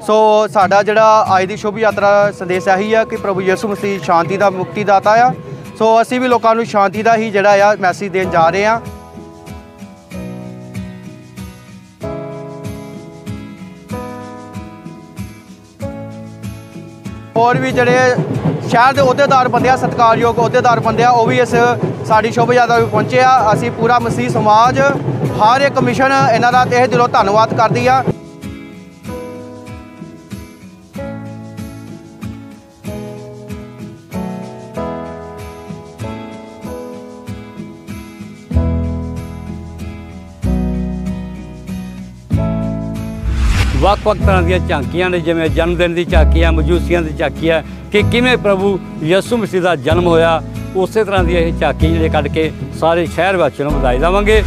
सो साडा जिहड़ा अज दी शुभ यात्रा संदेश यही है कि प्रभु यीशु मसीह शांति का मुक्तिदाता आ। सो असीं भी लोकां नूं शांति का ही जिहड़ा आ मैसेज देण जा रहे हैं। और भी जिहड़े शहर के अहुदेदार बंदे सत्कारयोग अहुदेदार बंदे वो भी इस साड़ी शुभ यात्रा में पहुंचे आ। असीं पूरा मसीह समाज हर एक मिशन इन्हां दा तहे दिलों धन्नवाद करदी आ। ਵੱਖ-ਵੱਖ ਤਰ੍ਹਾਂ ਦੀਆਂ ਝਾਂਕੀਆਂ ਨੇ, ਜਿਵੇਂ ਜਨਮਦਿਨ ਦੀ ਝਾਕੀ ਆ, ਮਜੂਸੀਆਂ ਦੀ ਝਾਕੀ ਆ ਕਿ ਕਿਵੇਂ ਪ੍ਰਭੂ ਯਿਸੂ ਮਸੀਹ ਦਾ ਜਨਮ ਹੋਇਆ। ਉਸੇ ਤਰ੍ਹਾਂ ਦੀ ਇਹ ਝਾਕੀ ਜਿਹੜੇ ਕੱਢ ਕੇ ਸਾਰੇ ਸ਼ਹਿਰ ਵਾਸੀਆਂ ਨੂੰ ਵਧਾਈ ਦੇਵਾਂਗੇ।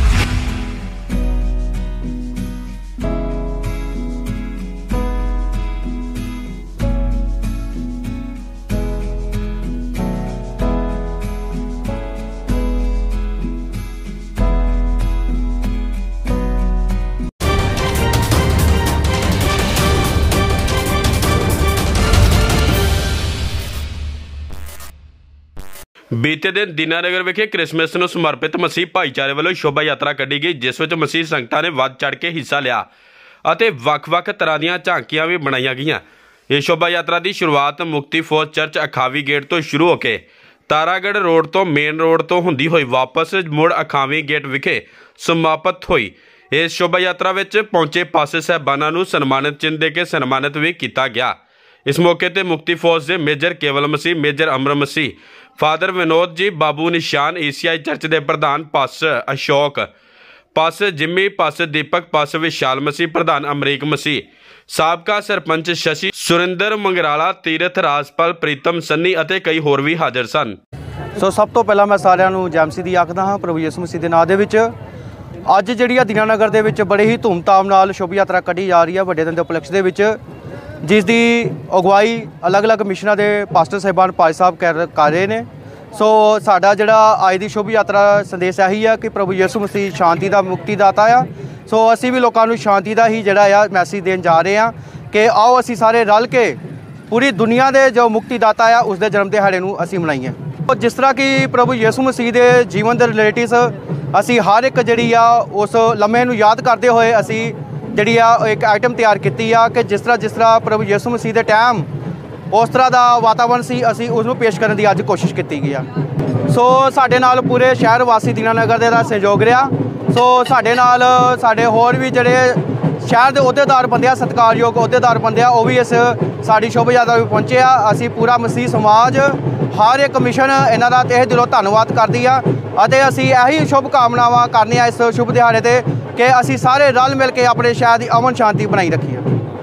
बीते दिन दीनानगर विखे क्रिसमस ਨੂੰ ਸਮਰਪਿਤ ਮਸੀਹ ਭਾਈਚਾਰੇ ਵੱਲੋਂ ਸ਼ੋਭਾ ਯਾਤਰਾ ਕੱਢੀ ਗਈ, ਜਿਸ ਵਿੱਚ ਮਸੀਹ ਸੰਗਤਾਂ ਨੇ ਵੱਧ ਚੜ੍ਹ ਕੇ ਹਿੱਸਾ ਲਿਆ ਅਤੇ ਵੱਖ-ਵੱਖ ਤਰ੍ਹਾਂ ਦੀਆਂ ਝਾਂਕੀਆਂ ਵੀ ਬਣਾਈਆਂ ਗਈਆਂ। ਇਹ ਸ਼ੋਭਾ ਯਾਤਰਾ ਦੀ ਸ਼ੁਰੂਆਤ ਮੁਕਤੀ ਫੌਜ ਚਰਚ ਅਖਾਵੀ ਗੇਟ ਤੋਂ ਸ਼ੁਰੂ ਹੋ ਕੇ ਤਾਰਾਗੜ੍ਹ ਰੋਡ ਤੋਂ ਮੇਨ ਰੋਡ ਤੋਂ ਹੁੰਦੀ ਹੋਈ ਵਾਪਸ ਮੁੜ ਅਖਾਵੀ ਗੇਟ ਵਿਖੇ ਸਮਾਪਤ ਹੋਈ। ਇਸ ਸ਼ੋਭਾ ਯਾਤਰਾ ਵਿੱਚ ਪਹੁੰਚੇ ਪਾਸੇ ਸਾਹਿਬਾਨਾਂ ਨੂੰ ਸਨਮਾਨਿਤ ਚਿੰਨ੍ਹ ਦੇ ਕੇ ਸਨਮਾਨਿਤ ਵੀ ਕੀਤਾ ਗਿਆ। इस मौके पर मुक्ति फौज के major Kewal Masih, major Amar Masih, father Vinod ji, Babu Nishan, ECI church के प्रधान pastor Ashok, pastor Jimmy, pastor Deepak, pastor Vishal Masih, प्रधान अमरीक मसीह, साबका सरपंच शशि सुरिंदर मंगराला, तीरथ राजपाल, प्रीतम सन्नी ਅਤੇ कई होर भी हाजिर सन। सो सब तो पहला मैं सारिਆਂ ਨੂੰ ਜੈ ਮਸੀਹ ਦੀ ਆਖਦਾ ਹਾਂ प्रभु ਯਿਸੂ ਮਸੀਹ ਦੇ ਨਾਂ ਦੇ ਵਿੱਚ। ਅੱਜ ਜਿਹੜੀ ਆ ਦੀਨਾਨਗਰ ਦੇ ਵਿੱਚ ਬੜੇ ਹੀ ਧੂਮਧਾਮ ਨਾਲ ਸ਼ੋਭਾ ਯਾਤਰਾ ਕੱਢੀ ਜਾ ਰਹੀ ਹੈ ਵੱਡੇ ਦਿਨ ਦੇ ਉਪਲਕਸ਼ ਦੇ ਵਿੱਚ, ਜਿਸ ਦੀ ਅਗਵਾਈ ਅਲੱਗ-ਅਲੱਗ ਮਿਸ਼ਨਾਂ ਦੇ ਪਾਸਟਰ ਸਾਹਿਬਾਨ ਭਾਈ ਸਾਹਿਬ ਕਰ ਰਹੇ ਨੇ। ਸੋ ਸਾਡਾ ਜਿਹੜਾ ਅੱਜ ਦੀ ਸ਼ੁਭ ਯਾਤਰਾ ਸੰਦੇਸ਼ ਇਹੀ ਹੈ ਕਿ ਪ੍ਰਭੂ ਯਿਸੂ ਮਸੀਹ ਸ਼ਾਂਤੀ ਦਾ ਮੁਕਤੀਦਾਤਾ ਆ। ਸੋ ਅਸੀਂ ਵੀ ਲੋਕਾਂ ਨੂੰ ਸ਼ਾਂਤੀ ਦਾ ਹੀ ਜਿਹੜਾ ਆ ਮੈਸੇਜ ਦੇਣ ਜਾ ਰਹੇ ਹਾਂ ਕਿ ਆਓ ਅਸੀਂ ਸਾਰੇ ਰਲ ਕੇ ਪੂਰੀ ਦੁਨੀਆ ਦੇ ਜੋ ਮੁਕਤੀਦਾਤਾ ਆ ਉਸ ਦੇ ਜਨਮ ਦਿਹਾੜੇ ਨੂੰ ਅਸੀਂ ਮਨਾਈਏ। ਜਿਸ ਤਰ੍ਹਾਂ ਕਿ ਪ੍ਰਭੂ ਯਿਸੂ ਮਸੀਹ ਦੇ ਜੀਵਨ ਦੇ ਰਿਲੇਟਿਵਸ ਅਸੀਂ ਹਰ ਇੱਕ ਜਿਹੜੀ ਆ ਉਸ ਲਮਹੇ ਨੂੰ ਯਾਦ ਕਰਦੇ ਹੋਏ ਅਸੀਂ ਜਿਹੜੀ ਆ ਇੱਕ ਆਈਟਮ ਤਿਆਰ ਕੀਤੀ ਆ ਕਿ ਜਿਸ ਤਰ੍ਹਾਂ ਪ੍ਰਭੂ ਯਿਸੂ ਮਸੀਹ ਦੇ ਟਾਈਮ ਉਸ ਤਰ੍ਹਾਂ ਦਾ ਵਾਤਾਵਰਨ ਸੀ, ਅਸੀਂ ਉਸ ਨੂੰ ਪੇਸ਼ ਕਰਨ ਦੀ ਅੱਜ ਕੋਸ਼ਿਸ਼ ਕੀਤੀ ਗਈ ਆ। ਸੋ ਸਾਡੇ ਨਾਲ ਪੂਰੇ ਸ਼ਹਿਰ ਵਾਸੀ ਦੀਨਾਨਗਰ ਦੇ ਦਾ ਸਹਿਯੋਗ ਰਿਹਾ। ਸੋ ਸਾਡੇ ਨਾਲ ਸਾਡੇ ਹੋਰ ਵੀ ਜਿਹੜੇ ਸ਼ਹਿਰ ਦੇ ਅਹੁਦੇਦਾਰ ਬੰਦੇ ਆ, ਸਤਿਕਾਰਯੋਗ ਅਹੁਦੇਦਾਰ ਬੰਦੇ ਆ, ਉਹ ਵੀ ਇਸ ਸਾਡੀ ਸ਼ੋਭਾ ਯਾਤਰਾ ਵਿੱਚ ਪਹੁੰਚੇ ਆ। ਅਸੀਂ ਪੂਰਾ ਮਸੀਹ ਸਮਾਜ ਹਰ ਇੱਕ ਮਿਸ਼ਨ ਇਹਨਾਂ ਦਾ ਤਹਿ ਦਿਲੋਂ ਧੰਨਵਾਦ ਕਰਦੀ ਆ ਅਤੇ ਅਸੀਂ ਇਹੀ ਸ਼ੁਭ ਕਾਮਨਾਵਾਂ ਕਰਨੇ ਆ ਇਸ ਸ਼ੁਭ ਦਿਹਾੜੇ 'ਤੇ ਕਿ ਅਸੀਂ ਸਾਰੇ ਰਲ ਮਿਲ ਕੇ ਆਪਣੇ ਸ਼ਹਿਰ ਦੀ ਅਮਨ ਸ਼ਾਂਤੀ ਬਣਾਈ ਰੱਖੀਏ।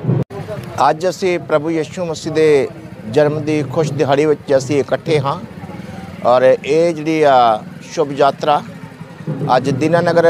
ਅੱਜ ਅਸੀਂ ਪ੍ਰਭੂ ਯਿਸੂ ਮਸੀਹ ਦੇ ਜਨਮ ਦੀ ਖੁਸ਼ ਦਿਹਾੜੀ ਵਿੱਚ ਅਸੀਂ ਇਕੱਠੇ ਹਾਂ ਔਰ ਇਹ ਜਿਹੜੀ ਆ ਸ਼ੁਭ ਯਾਤਰਾ ਅੱਜ ਦੀਨਾਨਗਰ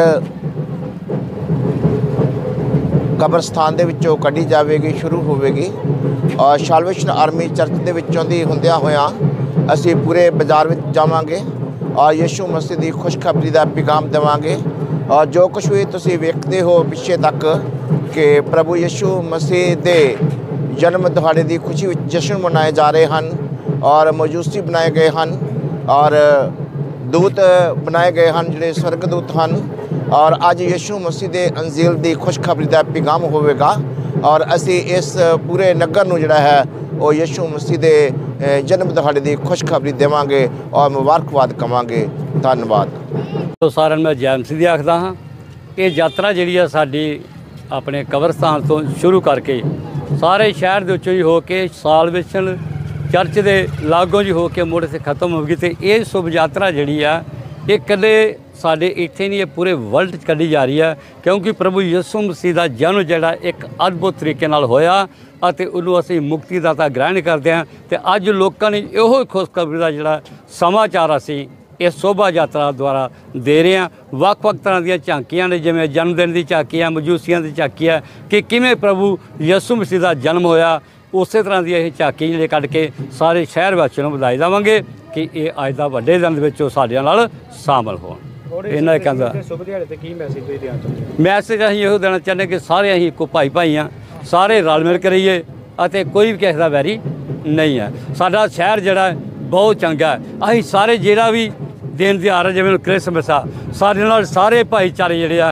ਕਬਰਸਤਾਨ ਦੇ ਵਿੱਚੋਂ ਕੱਢੀ ਜਾਵੇਗੀ, ਸ਼ੁਰੂ ਹੋਵੇਗੀ ਔਰ ਸਾਲਵੇਸ਼ਨ ਆਰਮੀ ਚਰਚ ਦੇ ਵਿੱਚੋਂ ਦੀ ਹੁੰਦਿਆਂ ਹੋਇਆਂ ਅਸੀਂ ਪੂਰੇ ਬਾਜ਼ਾਰ ਵਿੱਚ ਜਾਵਾਂਗੇ ਔਰ ਯਿਸੂ ਮਸੀਹ ਦੀ ਖੁਸ਼ਖਬਰੀ ਦਾ ਪੈਗਾਮ ਦੇਵਾਂਗੇ। और जो कुछ भी तुसी वेखते हो पिछे तक कि प्रभु यीशु मसीह दे जन्म दिहाड़े की खुशी में जश्न मनाए जा रहे हैं और मजूसी बनाए गए हैं और दूत बनाए गए हैं जिहड़े स्वर्गदूत हैं और अज यीशु मसीह दे अंजील की खुशखबरी का पैगाम होवेगा और असी इस पूरे नगर नूं जिहड़ा है वो यीशु मसीह दे जन्म दिहाड़े की खुशखबरी देवांगे और मुबारकबाद कवांगे। धन्यवाद। तो सारे मैं जै मसीह दी आखदा हाँ। ये यात्रा जिहड़ी आ साडी अपने कबरस्तान तो शुरू करके सारे शहर दे विचों ही हो के सालवेशन चर्च दे लागों जी हो के मुड़ से खत्म होगी। तो ये शुभ यात्रा जिहड़ी आ ये कदे साडे इत्थे नहीं, पूरे वर्ल्ड च कड्ढी जा रही है क्योंकि प्रभु यीशु मसीह दा जन्म जिहड़ा एक अद्भुत तरीके नाल होया ਅਤੇ ਉਹਨੂੰ ਅਸੀਂ ਮੁਕਤੀਦਾਤਾ ਗ੍ਰਹਿਣ ਕਰਦੇ ਹਾਂ। ਅਤੇ ਅੱਜ ਲੋਕਾਂ ਨੇ ਇਹੋ ਖੁਸ਼ਖਬਰੀ ਦਾ ਜਿਹੜਾ ਸਮਾਚਾਰ ਅਸੀਂ ਇਸ ਸ਼ੋਭਾ ਯਾਤਰਾ ਦੁਆਰਾ ਦੇ ਰਹੇ ਹਾਂ। ਵੱਖ-ਵੱਖ ਤਰ੍ਹਾਂ ਦੀਆਂ ਝਾਂਕੀਆਂ ਨੇ, ਜਿਵੇਂ ਜਨਮਦਿਨ ਦੀ ਝਾਕੀ ਆ, ਮਜੂਸੀਆਂ ਦੀ ਝਾਕੀ ਆ ਕਿ ਕਿਵੇਂ ਪ੍ਰਭੂ ਯਿਸੂ ਮਸੀਹ ਦਾ ਜਨਮ ਹੋਇਆ। ਉਸੇ ਤਰ੍ਹਾਂ ਦੀ ਇਹ ਝਾਕੀ ਜਿਹੜੇ ਕੱਢ ਕੇ ਸਾਰੇ ਸ਼ਹਿਰ ਵਾਸੀਆਂ ਨੂੰ ਵਧਾਈ ਦੇਵਾਂਗੇ ਕਿ ਇਹ ਅੱਜ ਦਾ ਵੱਡੇ ਦਿਨ ਦੇ ਵਿੱਚ ਉਹ ਸਾਡੇ ਨਾਲ ਸ਼ਾਮਲ ਹੋਣ। ਇਹਨਾਂ ਦੇ ਕਹਿੰਦਾ ਸ਼ੁਭ ਦਿਹਾੜੇ 'ਤੇ ਕੀ ਮੈਸੇਜ ਤੁਸੀਂ ਦੇਣਾ ਚਾਹੁੰਦੇ? ਮੈਸੇਜ ਅਸੀਂ ਇਹੋ ਦੇਣਾ ਚਾਹੁੰਦੇ ਕਿ ਸਾਰੇ ਅਸੀਂ ਇੱਕੋ ਭਾਈ ਭਾਈ ਹਾਂ, ਸਾਰੇ ਰਲ ਮਿਲ ਕੇ ਰਹੀਏ ਅਤੇ ਕੋਈ ਵੀ ਕਿਸੇ ਦਾ ਵੈਰੀ ਨਹੀਂ ਹੈ। ਸਾਡਾ ਸ਼ਹਿਰ ਜਿਹੜਾ ਬਹੁਤ ਚੰਗਾ ਹੈ। ਅਸੀਂ ਸਾਰੇ ਜਿਹੜਾ ਵੀ ਦਿਨ ਦਿਹਾੜਾ ਜਿਵੇਂ ਕ੍ਰਿਸਮਸ ਆ, ਸਾਡੇ ਨਾਲ ਸਾਰੇ ਭਾਈਚਾਰੇ ਜਿਹੜੇ ਆ